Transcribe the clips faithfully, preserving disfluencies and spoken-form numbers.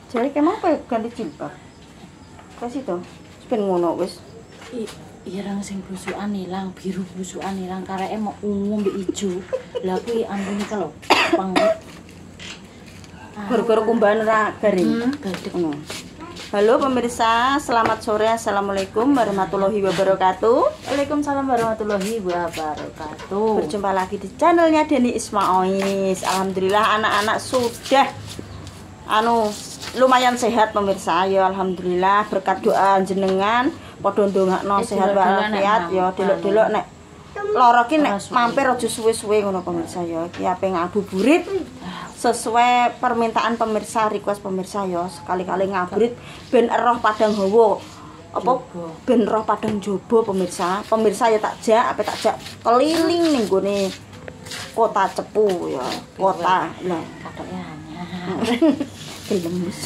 Jare kemang kowe ganti jilbab. Wes itu. Ben ngono wis. Ireng sing busukan ilang, biru busukan ilang, kareke mau ungu mbek ijo. Lah kuwi ambune iki lho, pang. Gara-gara kumbahan ora garing. Hmm, gadeg ngono. Halo pemirsa, selamat sore. Assalamualaikum warahmatullahi wabarakatuh. Waalaikumsalam warahmatullahi wabarakatuh. Berjumpa lagi di channelnya Deni Ismaois. Alhamdulillah anak-anak sudah anu lumayan sehat pemirsa. Ya alhamdulillah berkat doa jenengan padha ndongakno sehat walafiat ya delok-delok nek lara ki nek mampir aja suwe-suwe ngono pemirsa ya. Iki ape ngabuburit sesuai permintaan pemirsa, request pemirsa ya, sekali-kali ngaburit ben eroh padang hawa apa ben roh padang jaba pemirsa. Pemirsa ya tak jak ape tak jak keliling ning gone kota Cepu ya, kota lah katoke anyar. Gelemus.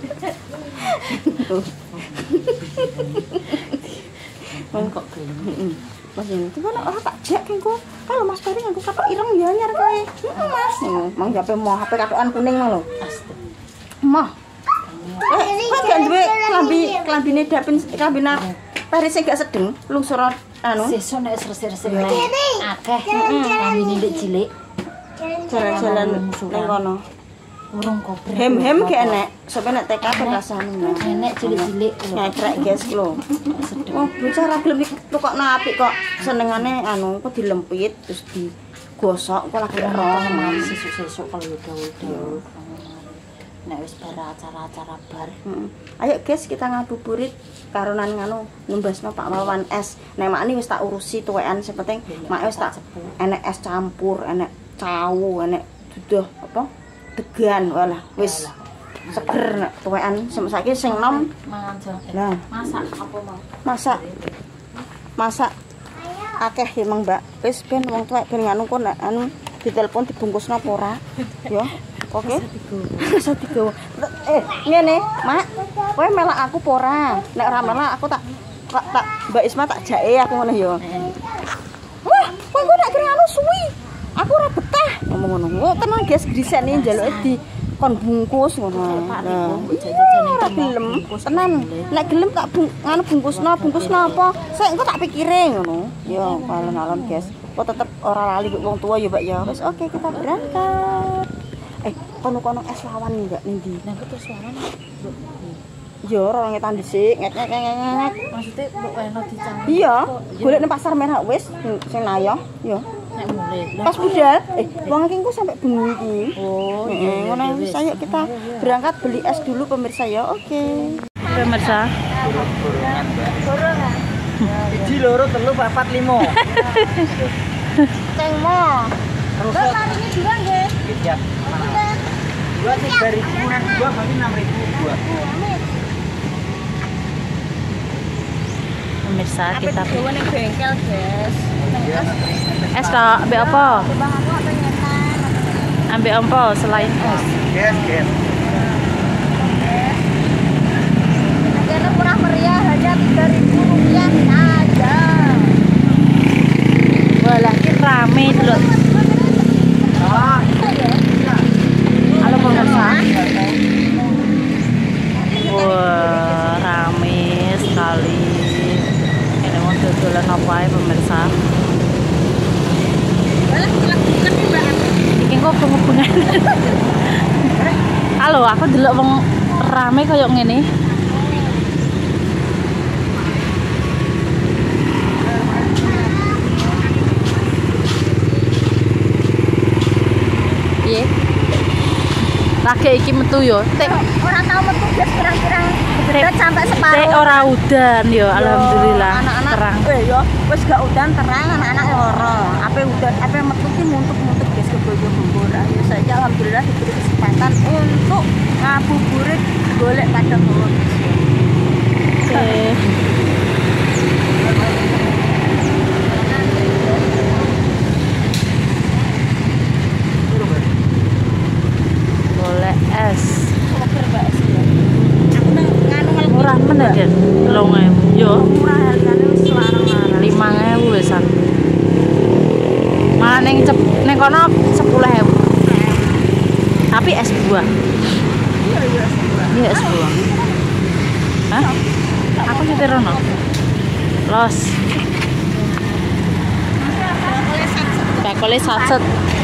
Wong kok gelem. Mas itu kan ora tak jak kengko. Kalau Mas Bari nganggo katok ireng ya anyar kowe. Heeh Mas. Mang H P mau H P katokan kuning mang lho. Mah. Eh, kok gak duwe klambi klambine dapin klambine Paris sing gak sedeng lungsur anu. Sesuk nek resik-resik akeh klambine ndek cilik. Jalan-jalan ning kono. Urung kober. Hem-hem ki enek. Sopo nek T K P rasane. Enek cilik-cilik ngekrek guys lho. Oh, bocah ra gelem tukokno apik kok. Senengane anu kok dilempit terus digosok kok lagi roh mari sesuk-sesuk kalau dawa-dawa. Nek wis bar acara-acara bar. Ayo guys kita ngabuburit karonan nganu numbasno Pak Wawan es. Nek makni wis tak urusi tuwekan sing penting mak wis tak enek es campur, enek cawu, enek duduh apa? Degan walah wis seger nek tuwekan saiki sing nom mangan jeng. Lah, Masak apa mau? masak. Masak akeh emang Mbak. Wis ben wong tuwek ben nganu kok nek anu ditelepon dibungkusno apa ora? Ya. Oke. Bisa digawa. Eh, ngene, Mak. Kowe melak aku apa ora? Nek ora melak aku tak tak, tak Mbak Isma tak jake aku ngono ya. Wah, kowe kok nek kira anu suwi. Aku ora betah ngomong ngono. Oh, tenan guys grisene njaluke di kon bungkus ngono. Nah, ora gelem. Tenan. Nek gelem tak bung, nganu bungkusno, bungkusno apa? Sik engko tak pikire ngono. Ya, alon-alon guys. Kok tetep ora lali wong tua ya, Mbak ya. Wis oke kita berangkat. Eh, kono-kono es lawan enggak ning ndi? Nah, kok es lawan. Ya ora ngetan dhisik, ngek-ngek-ngek. Maksudnya mbok weno dicampur. Iya, golek nang pasar merah wis sing nayoh, ya. Nek mulai. Pas budal, eh wong iki engko sampai bengi iki. Oh, Heeh, ngono wis ayo kita berangkat beli es dulu pemirsa ya. Oke. Pemirsa. Siji loro telu papat limo. Ceng mo. Terus Ini dua nggih. siap. Dua tiga ribu, dua kali enam ribu dua. Pemirsa kita Bawa ning bengkel, guys. es ta ambek apa? Ambek apa selain es? Yes, yes. Harganya murah meriah hanya tiga ribu rupiah saja. Walah ki rame lho. Halo pemirsa. Wah, rame sekali. Ini mau dodolan apa ya pemirsa? Iki kok penghubungan. Halo, aku delok wong rame koyo ngene. Piye? Lagi iki metu yo. Tek Ora tau metu guys kira-kira berat sampai separuh. tek ora udan yo, alhamdulillah. Anak-anak Terang. eh yo wis gak udan terang anak-anak lara. Ape udan ape metu ki muntuk-muntuk guys ke Bojonegoro. Ayo saja alhamdulillah diberi kesempatan untuk ngabuburit golek padang hawa. Oke. Boleh es. Murah mana kan? Telung ewu. Yo. Murah harganya wis larang-larang. Lima ewu wisan. Malah neng cep neng kono sepuluh ewu. Tapi es buah. Iya iya. Iya iki es buah. Hah? Aku nyetir rono. Los. Bakule satset.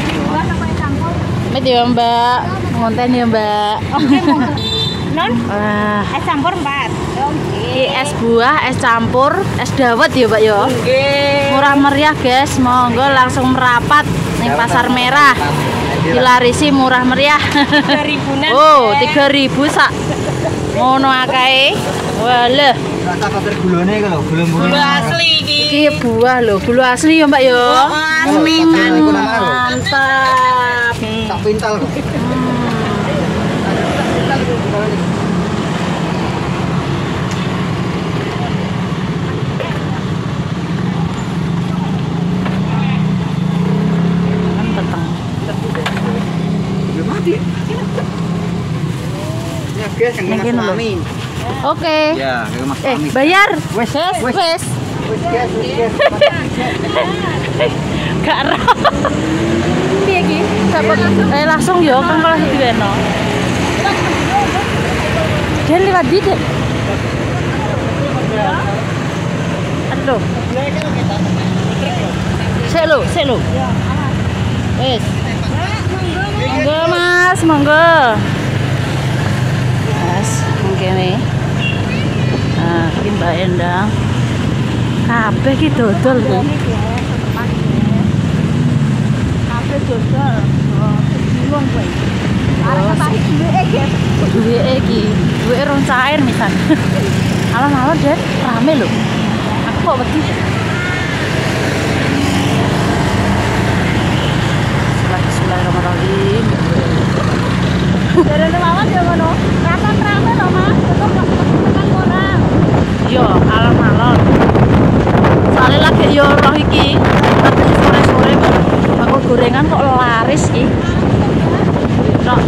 Met ya, Mbak. Ngonten ya, Mbak. Non, Wah, es campur empat. iki es buah, es campur, es dawet ya, Mbak ya. Nggih. Murah meriah, guys. Monggo langsung merapat ning Pasar Merah. Dilarisi murah meriah. tiga ribuan. Oh, tiga ribu sak. Ngono akae. Walah. Rasa kotor gulone iki lho, gulung-gulung. Gula asli iki. Iki buah lho, gula asli ya, Mbak ya. Asli. Iku nama lho. Mantap. Tak pintal kok. Kan peteng. Ya mati. Ya guys, yang Yang kene lho. Amin. Oke. Ya, kayak Mas Eh, Amin. bayar. Wes, Wes, wes. wes. Wes guys, wes guys. Gak roh. Piye iki? Dapat eh langsung yo kan kalau diweno. Dan lewat di deh. Aduh. Sik lho, sik lho. Wes. Monggo Mas, monggo. Mas, mungkin nih. Nah, iki Mbak Endang. Kabeh iki dodol kuwi. Kabeh dodol. Oh, bingung kowe. Arek tak duweke, guys. Duweke iki, duweke rong cair misan. Alon-alon deh, rame lho. Aku kok wedi. Bismillahirrahmanirrahim. Jarene mawon ya ngono. Kapan rame lho, Mas? Tetep tekan orang. Yo, alon-alon. Soalnya lagi yo roh iki, tapi sore-sore kok aku gorengan kok laris iki. Tok.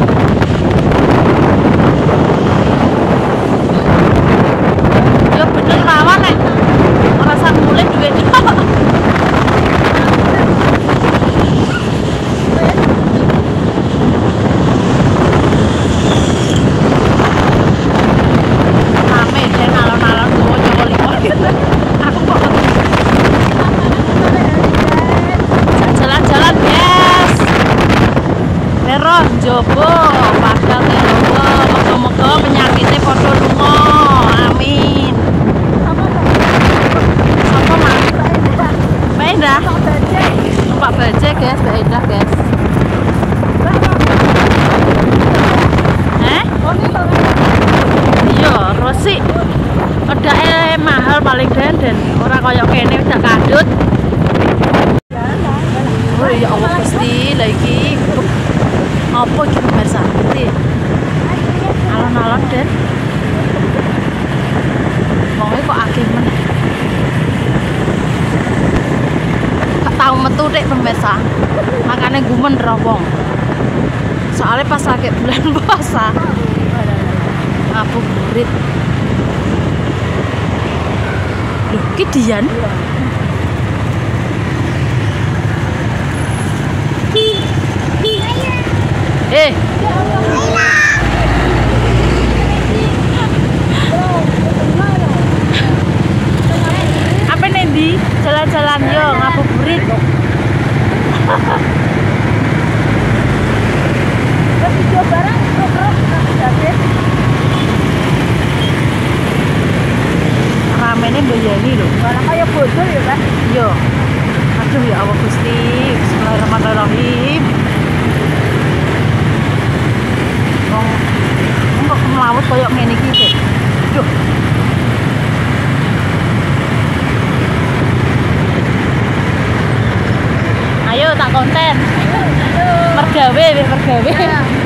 Yo bener rawan nek ora sak mulih duit tok. Rame deh alon-alon tuwa Joko Lima. Aku kok jalan-jalan, guys. Tero jobo, padahal tero. Moga-moga penyakitnya padha lunga. Amin. Sapa Mas? Mbak Endah. Numpak bajaj, guys, Mbak Endah, guys. Eh? Iya, Rosi. Pedake mahal paling denden. Ora kaya kene udah kadut. Oh ya Allah Gusti, lagi apa iki pemirsa? Alon-alon den. Wong kok akeh men. Gak tau metu nek pemirsa. Makane gumen roh wong. Soalnya pas lagi bulan puasa. Ngabuburit. Loh, ki Dian. Eh. Apa Nendi? Jalan-jalan yo ngabuburit. Video barang terus David. Ramene mbayani lho. Barang kaya bodol ya, Pak. Yo. Aduh ya Allah Gusti. Bismillahirrahmanirrahim. Wong wong kok mlawet koyo ngene iki sih. Duh. Ayo tak konten. Mergawe, wis mergawe.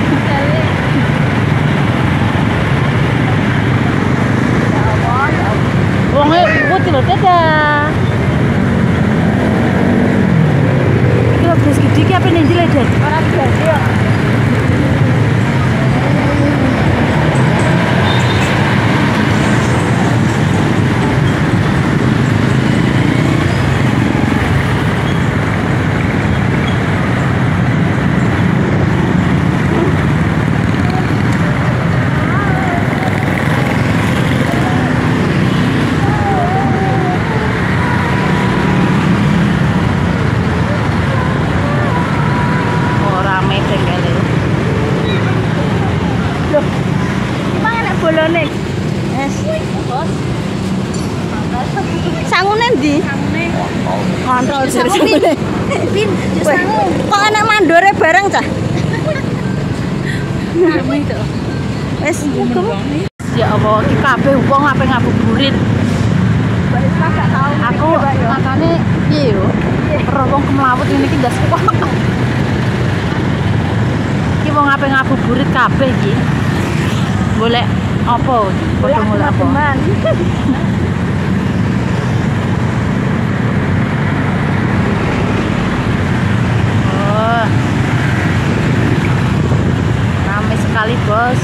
Wonge putih lho, dadah. Iki lho bus gede iki apa ning jile, Den? Ora jadi ya. bolone. Yes. Bos. Sangune ndi? Sangune. Kontrol Sangu, sangune. Pin, yo Weh, sangu. kok enak mandore bareng cah? Kamu itu. Wes, Ya Allah, iki kabeh wong ape ngabuburit. Aku makane piye yo? Ora wong kemlawet ngene iki ndas kok. Iki wong ape ngabuburit kabeh iki. Golek apa? Padha golek apa? Oh. Rame sekali, Bos.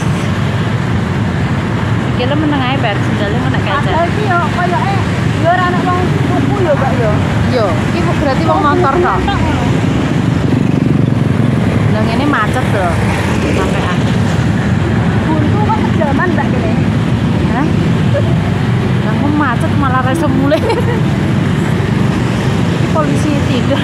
Kira meneng ae bar sendale menek kaca. ada iki yo koyoke yo ora ana wong tuku yo, Mbak yo. Yo, iki berarti wong motor to. Lah ngene macet lho. Sampean. Buntu kok kejaman Mbak kene. Hah? Lah kok macet malah reso mulai. Polisi tidur.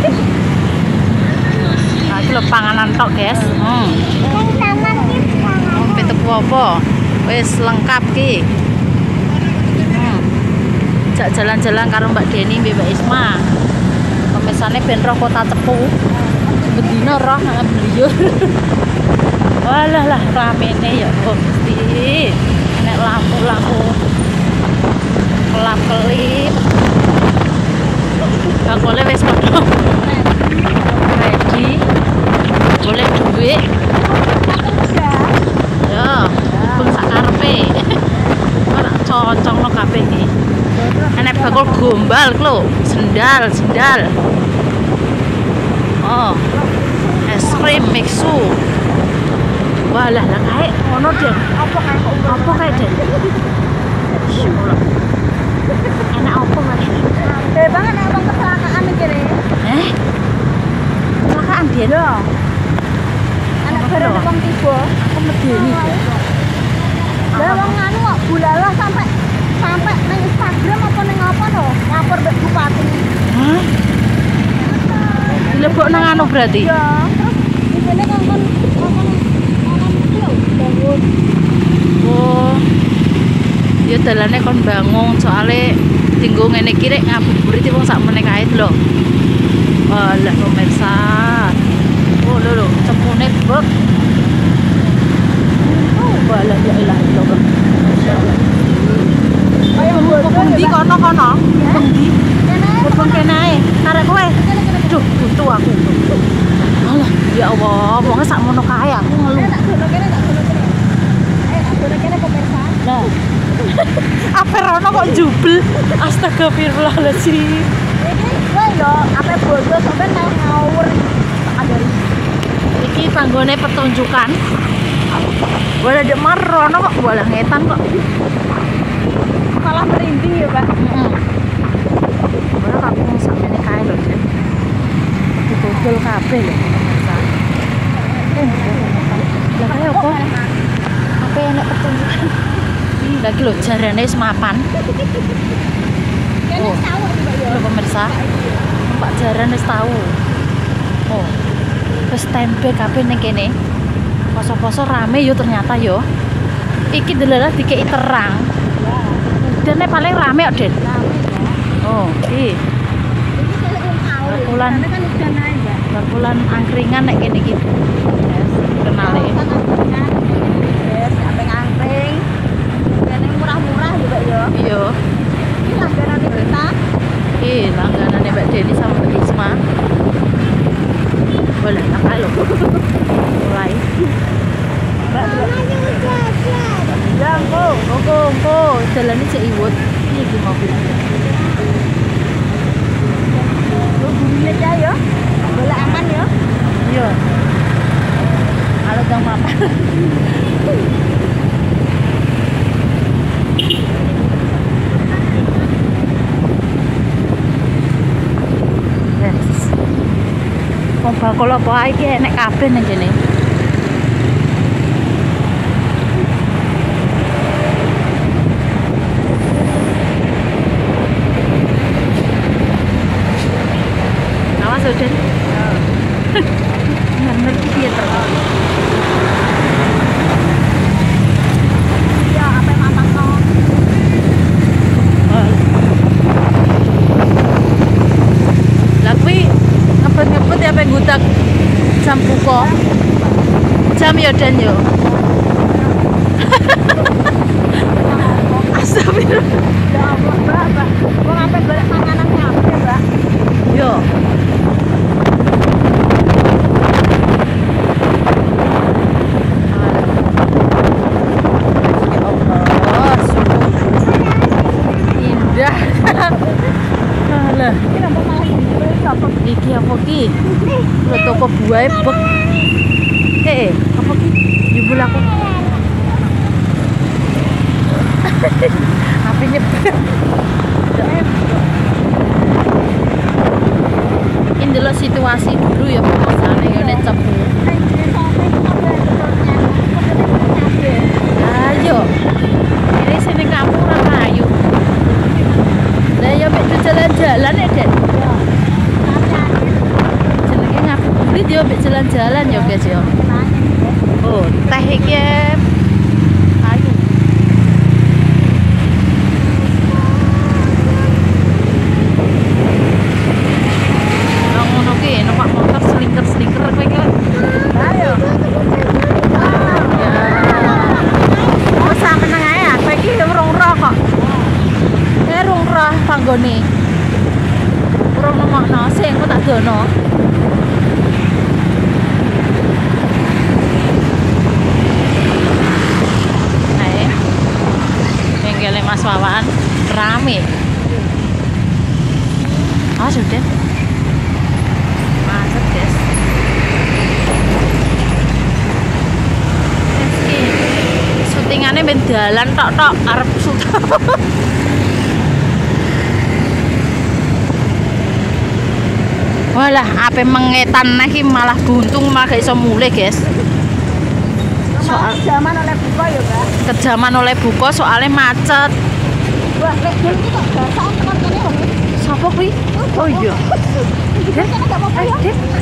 Nah, itu lho panganan tok, guys. Hmm. Nang taman iki Oh, petuk apa? Wis lengkap ki. Hmm. Jak jalan-jalan karo Mbak Deni Mbak Isma. Pemesane ben roh kota Cepu. Bedino roh nang beliau. Walah lah ramene ya kok mesti. Nek lampu-lampu kelap-kelip. Gak boleh wis padha. Ready. Boleh duit. Ya, pun sak karepe. Ora cocok lo kabeh iki. Enek bakul gombal ku lho, sendal, sendal. Oh. Es krim mixu. Walah lah kae ngono deh. apa kae kok Apa kae deh? Insyaallah. Enak apa kae? eh banget ana wong kecelakaan iki kene. Eh? Kecelakaan dia Yo. Anak Apa bareng lho? wong tiba. Aku medeni. Lah wong anu kok bulalah sampai sampai nang Instagram apa ning apa to? Lapor mbek bupati. Hah? Dilebok nang anu berarti? Ya, terus di sini kan kan ngomong ngomong iki lho, bangun. Oh. Ya dalane kon bangun soalnya tinggo ngene iki rek ngabuburit wong sak meneh kae lho. Walah pemirsa. Oh lho lho, cepune bek. Oh, walah ya ilah illallah. Ayo Kok pundi kono-kono? Pundi? Kene Kok kene ae. Karek kowe. Duh, butuh aku. Alah, ya Allah, wong sak mono kae aku ngeluh. tak dono kene tak dono kene. Ayo tak dono kene pemirsa. Nah. Apa rono kok jubel? Astagfirullahaladzim. Ini gue yo ape bodoh sampe nang ngawur tak dari. Iki panggone pertunjukan. Boleh dek marono kok, boleh ngetan kok. Malah merinding ya, Pak. Heeh. Boleh aku sampe kae lho, Jen. Didodol kabeh lho. Eh, lah kaya apa? Apa enek pertunjukan? Lagi lho jarane wis mapan. Kene Oh. tahu Mbak yo. Lho pemirsa. Pak jaran wis tahu. Oh. Wis tempe kabeh ning kene. Poso-poso rame yo ternyata yo. Iki delalah dikei terang. Dene paling rame kok, Den. Oh, iki. Bakulan. Karena kan udah naik, Mbak. Bakulan angkringan nek kene iki. Yes, kenale. Sampai ngangkring. Kene murah-murah juga yo. Iya. Ini langganan kita. Iki langganane Mbak Deni sama Mbak Isma. Boleh tak lho. Mulai. Mbak, Ya, engko, engko, engko, dalane cek iwut. Iki iki mobil. lu bumi aja yo. Boleh aman yo. Iya. Halo Kang Mama. Yes. Wong bakul apa ae iki enek kabeh nang kene. Awas udan. Bener piye to? Ya buka. Jam ya Den yo. Astagfirullah. Ya Allah, Mbak, Mbak. Mau ngapain balik panganannya apa ya, Mbak? Yo. Oh, indah. Alah. Iki apa ki? Lho toko buah bek. Eh, apa ki? Jebul aku. Apa nyebut? Ini dulu situasi dulu ya pemasannya ya nek cepu. Ayo. Ini sini kamu ora kayu. Lah ya mek jalan-jalan ya, Den. Jenenge ngabuburit yo mek jalan-jalan ya, guys ya. Oh, teh iki ayo. Ngono ki numpak motor slinker-slinker kowe iki. Ayo. Wes sampe nang ae kowe iki urung roh kok. Eh urung roh panggone. Urung nemokno sing kok tak dono. Mas Wawan rame. Oh sudah macet guys. Syutingannya ben dalan tok tok arep syuting. Walah ape mengetan iki malah buntung malah gak iso mulih guys. Soal zaman oleh buka ya, Mbak. Kejaman oleh buka soalnya macet. Wah, lek jam iki kok basah tekan kene wong. Sopo kuwi? Oh iya. Kan enggak apa-apa ya.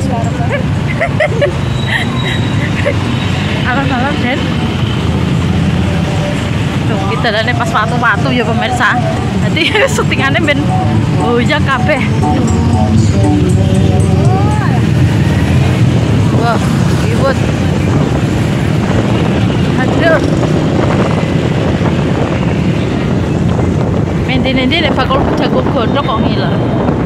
Alon-alon Den. Tuh, kita dane pas watu-watu ya pemirsa. Nanti syutingannya ben oh iya kabeh. Wah, ribut. Aduh. Mendene-mendene bakal jago gondok kok ngiler.